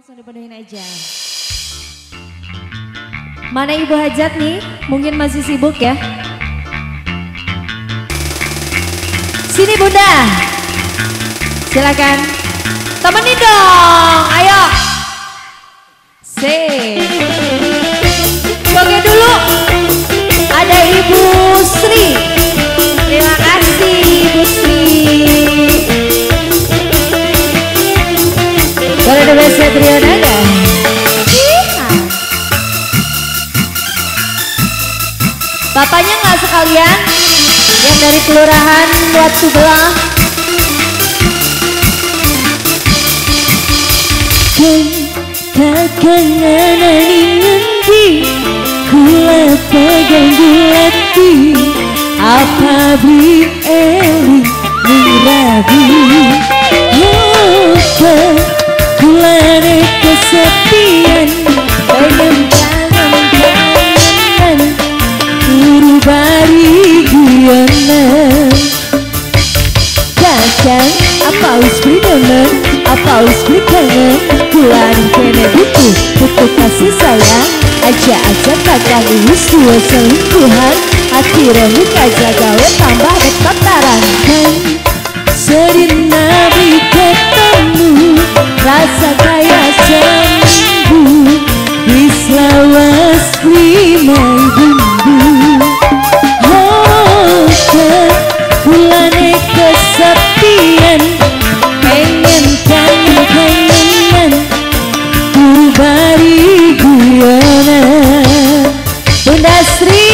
langsung dipenuhin aja. Mana Ibu Hajat nih? Mungkin masih sibuk ya. Sini Bunda. Silakan. Temenin dong. Ayo. Oke dulu. Ada Ibu Sri. Terima kasih Ibu Sri. Kalau ada bahasa trio nada. Bapaknya nggak sekalian yang dari kelurahan Watu Belah. Kakangan ngendi kula pegang bulati apa beli eli mirabi kulane kesepian pengen kangen turu bari guyana kakang apa us bidonen apa us kangen kulane kene butuh kasih sayang aja kakang us dua selingkuhan hati remuk aja gawe tambah bertataran kan serina bi ketemu rasa kayak sembuh dislawas limai bumbu bulane kesepian pengen kangen bari guyana Bunda Sri.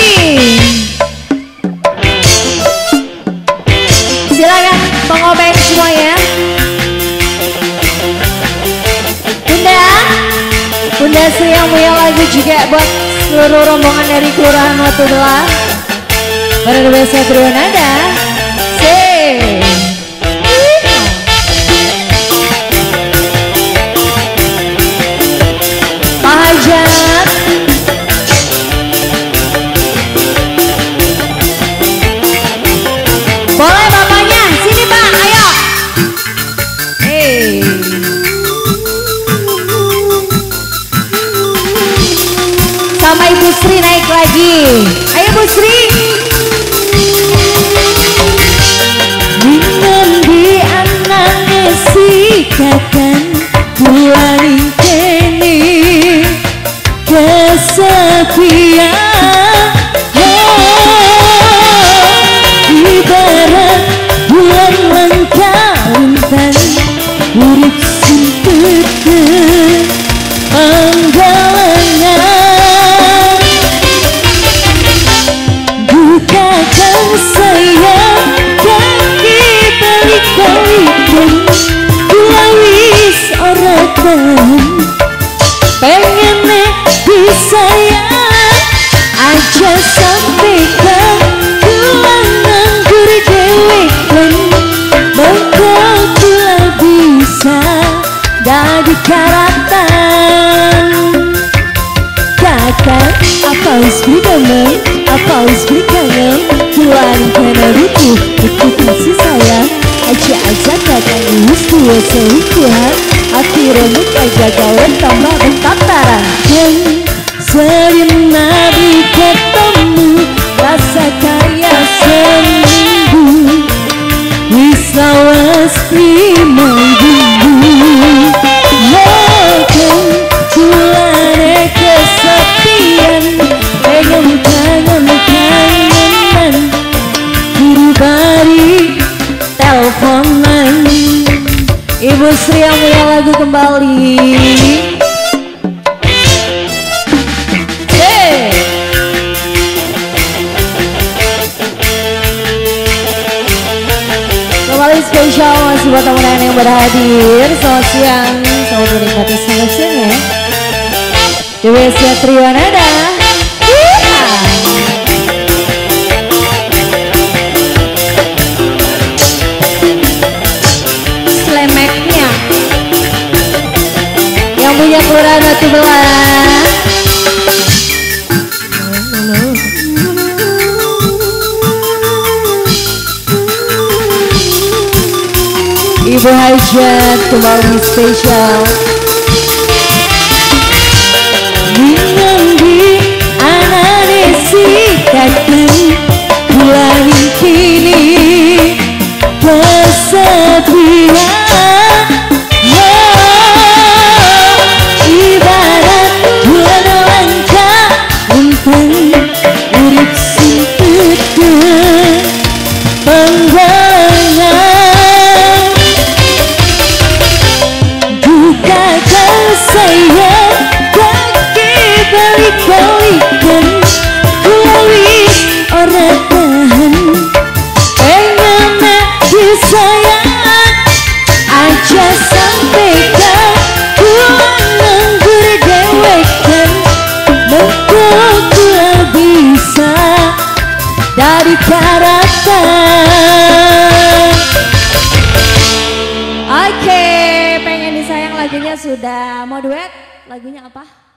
Silakan pengobeng semuanya. Bunda Sri yang punya lagu juga buat seluruh rombongan dari Kelurahan Watu Belah. Pada biasa trio nada. Pak Hajat. Boleh bapaknya, sini Pak, ayo. Sama Ibu Sri naik lagi. Ayo Bu Sri. Dengan di anaknya sikatan kuali kene kesepian ibarat bulan langkautan urip sinteke panggalangan bukakan sayang kaki balik-balikan kulawis oratan pengen disayang aja sampaikan kulang nganggur dewekan bakal kula bisa dari karatan kakak apa us bidomen apa us kangen kulan kena butuh kasih sayang aja kakak us dua selingkuhan hati remuk aja gawe tambah bertataran dan serina di ketemu rasa kaya sembuh wisawas lima bumbu kulane kesepian pengen kangen buru bari teleponan. Ibu Sri yang punya lagu kembali. Kembali spesial masih buat teman-teman yang berhadir. Selamat siang, selamat menikmati selamat siang ya. Di WC Trio Nada. Slemeknya yang punya Kelurahan Watu Belah. Ibu Hajat kembali spesial Mau duet? Lagunya apa?